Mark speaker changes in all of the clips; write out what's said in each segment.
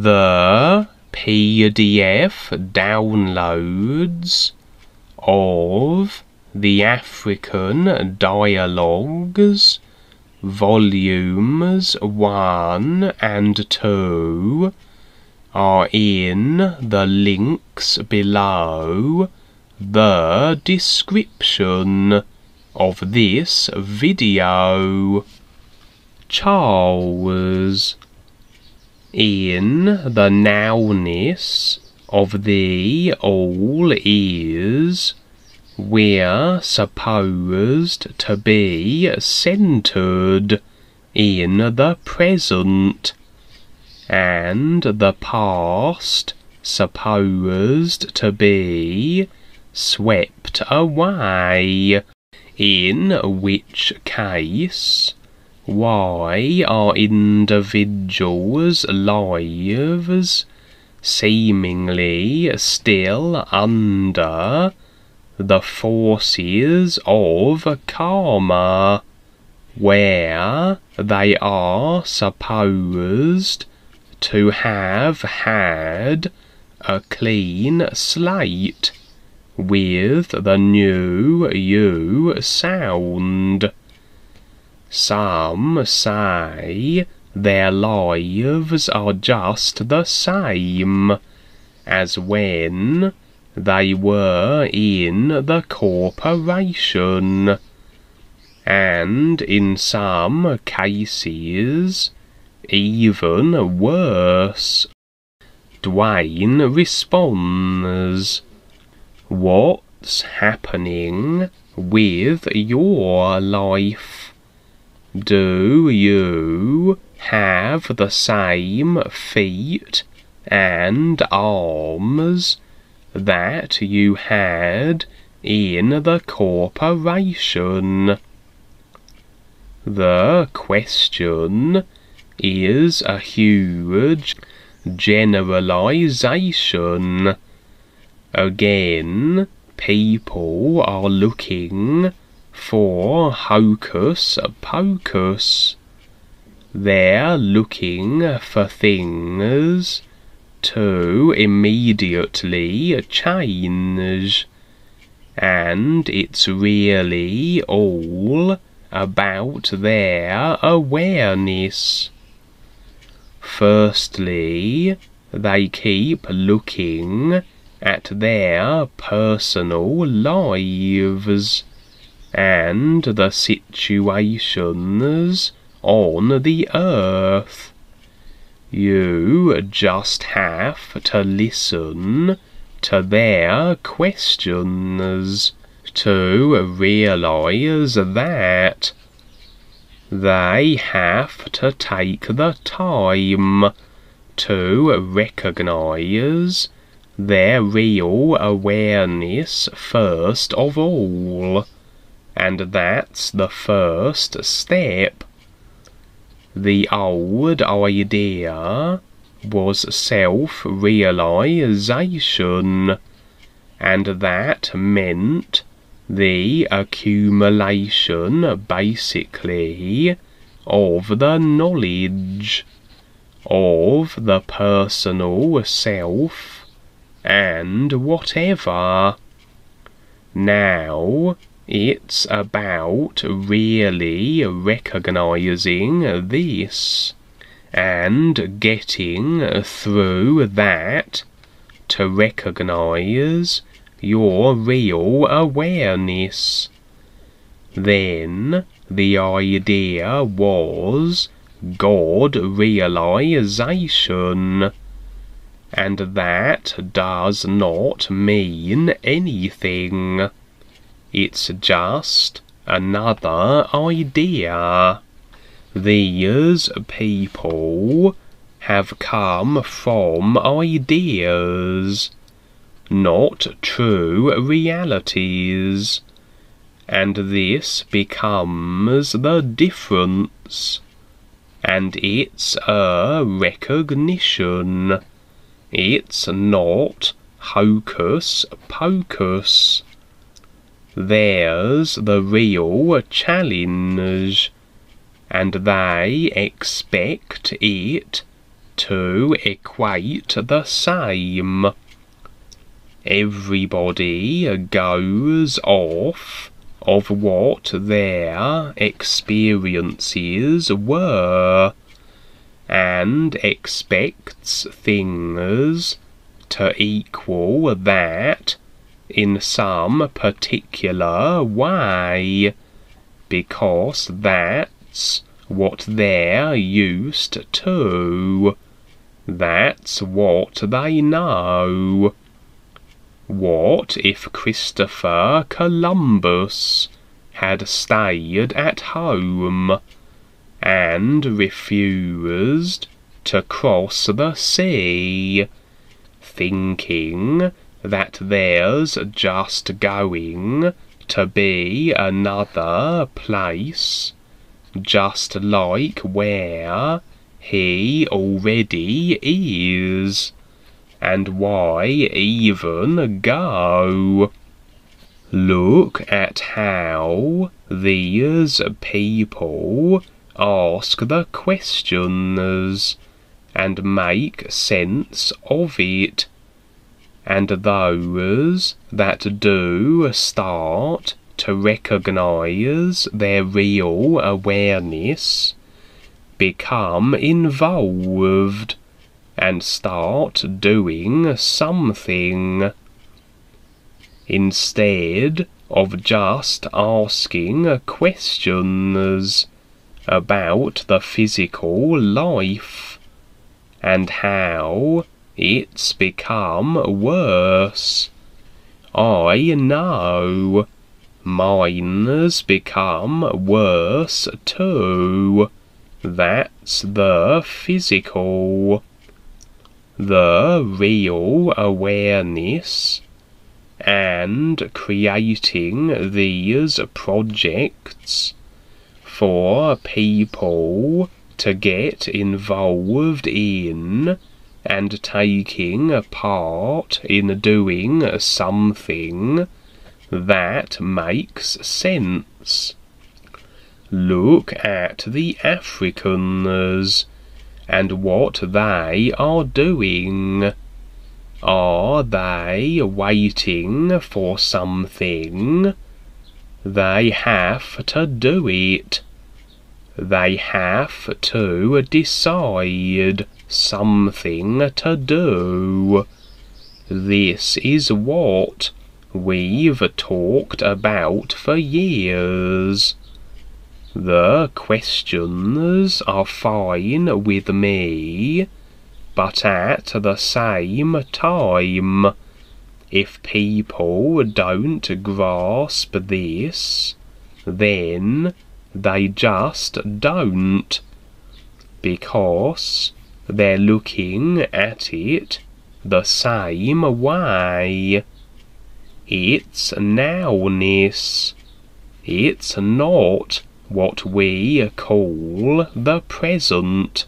Speaker 1: the PDF downloads of the African Dialogues, Volumes 1 and 2 are in the links below the description of this video. Charles. In the nowness of the all is, we're supposed to be centered in the present, and the past supposed to be swept away, in which case, why are individuals' lives seemingly still under the forces of karma, where they are supposed to have had a clean slate with the new you sound? Some say their lives are just the same as when they were in the corporation, and in some cases even worse. Dwayne responds, "What's happening with your life? Do you have the same feet and arms that you had in the corporation?" The question is a huge generalization. Again, people are looking for hocus pocus. They're looking for things to immediately change, and it's really all about their awareness. Firstly, they keep looking at their personal lives and the situations on the earth. You just have to listen to their questions to realize that. They have to take the time to recognize their real awareness first of all, and that's the first step. The old idea was self-realization, and that meant the accumulation, basically, of the knowledge of the personal self and whatever. Now it's about really recognizing this and getting through that to recognize your real awareness. Then the idea was God realization, and that does not mean anything. It's just another idea. These people have come from ideas, not true realities, and this becomes the difference, and it's a recognition. It's not hocus pocus. There's the real challenge, and they expect it to equate the same. Everybody goes off of what their experiences were, and expects things to equal that in some particular way, because that's what they're used to. That's what they know. What if Christopher Columbus had stayed at home and refused to cross the sea, thinking that there's just going to be another place just like where he already is, and why even go? Look at how these people ask the questions and make sense of it, and those that do start to recognize their real awareness become involved and start doing something, instead of just asking questions about the physical life and how it's become worse. I know mine's become worse too. That's the physical. The real awareness and creating these projects for people to get involved in and taking part in doing something that makes sense. Look at the Africans and what they are doing. Are they waiting for something? They have to do it. They have to decide something to do. This is what we've talked about for years. The questions are fine with me, but at the same time, if people don't grasp this, then they just don't, because they're looking at it the same way. It's nowness. It's not what we call the present.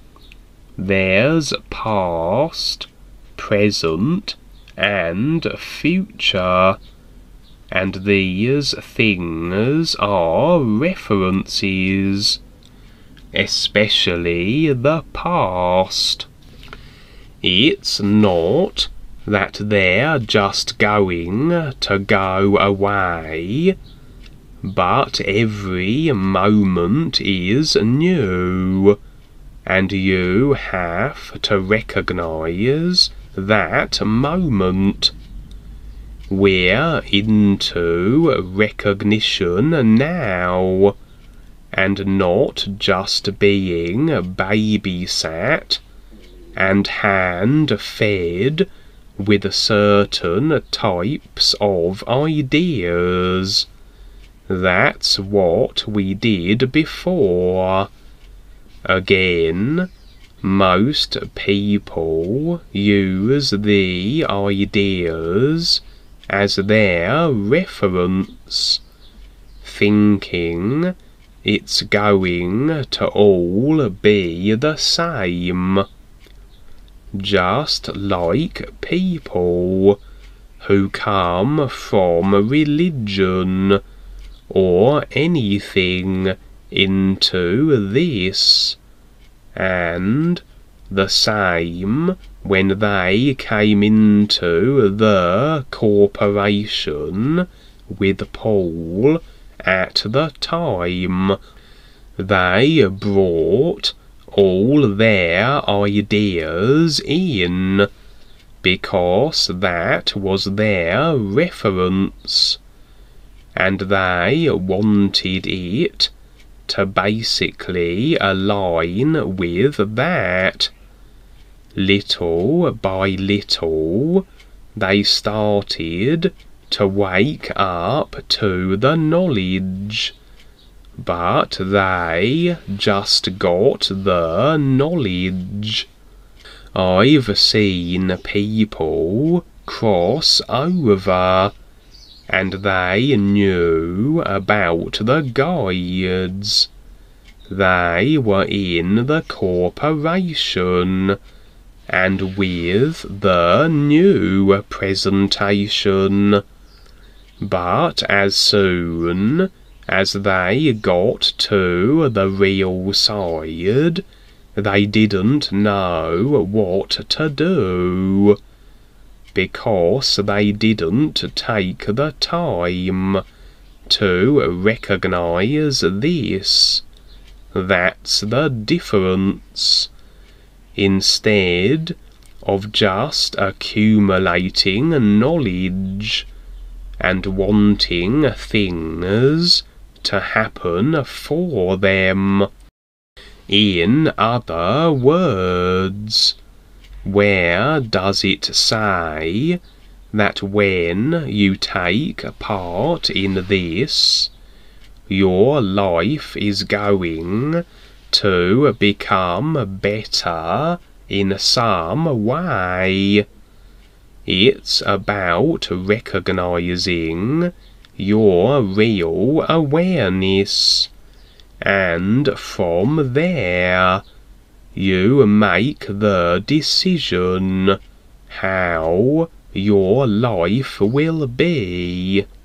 Speaker 1: There's past, present, and future, and these things are references, especially the past. It's not that they're just going to go away, but every moment is new, and you have to recognize that moment. We're into recognition now, and not just being babysat and hand-fed with certain types of ideas. That's what we did before. Again, most people use the ideas as their reference, thinking it's going to all be the same. Just like people who come from religion or anything into this, and the same when they came into the corporation with Paul at the time. They brought all their ideas in, because that was their reference, and they wanted it to basically align with that. Little by little, they started to wake up to the knowledge, but they just got the knowledge. I've seen people cross over, and they knew about the guides. They were in the corporation, and with the new presentation. But as soon as they got to the real side, they didn't know what to do, because they didn't take the time to recognize this. That's the difference. Instead of just accumulating knowledge and wanting things to happen for them. In other words, where does it say that when you take part in this, your life is going to become better in some way? It's about recognizing your real awareness, and from there you make the decision how your life will be.